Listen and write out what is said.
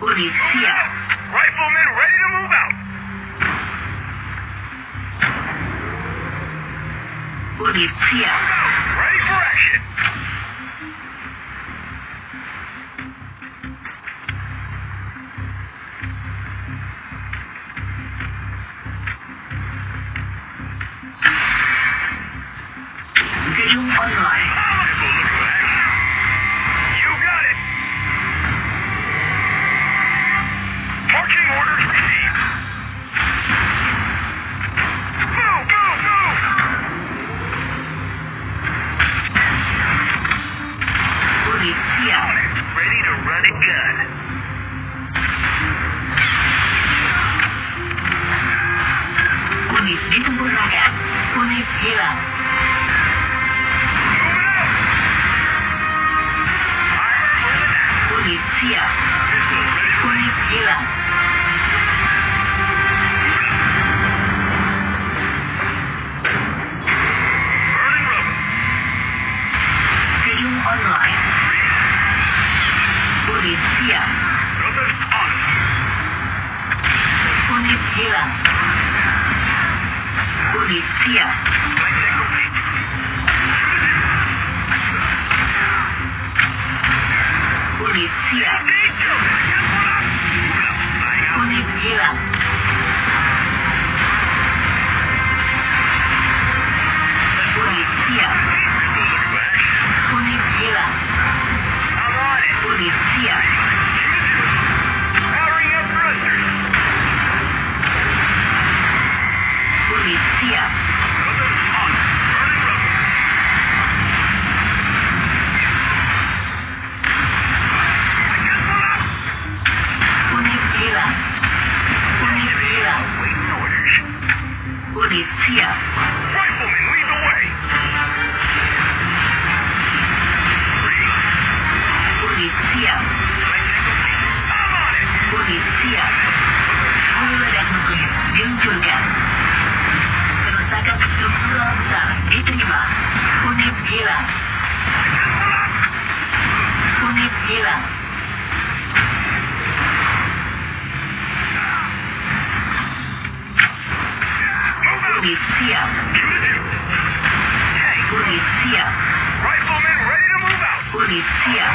Unit siap. Riflemen ready to move out. Unit siap. Ready for action. Gedung online. You got it. Marching orders received. Move, move, move. Unit siap. Ready to run and gun. Unit disempurnakan. Unit hilang. Moving out. Armor moving out. Unit siap. Missiles ready to Unit hilang. burning rubber. Gedung online. Unit siap. Brothers on. Unit hilang. Unit siap. Flight deck complete. Unit siap. Moving out. Flying out. Unit hilang. Unit siap. Missiles looking for action. Unit hilang. I'm on it. Unit siap. Powering up thrusters. Unit siap. Brothers on. Burning rubber. I got one out. Unit hilang. Unit hilang. Waiting orders. Unit siap. Riflemen, lead the way. Three. Unit siap. Flight deck complete. I'm on it. Unit siap. Hulu ledak nuklir diluncurkan. Kerusakan struktural besar diterima. Unit hilang. Unit hilang. Move out. Unit siap. Tank. Unit siap. Riflemen ready to move out. Unit siap.